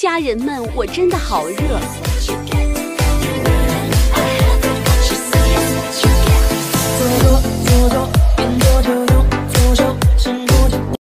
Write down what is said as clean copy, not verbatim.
家人们，我真的好热。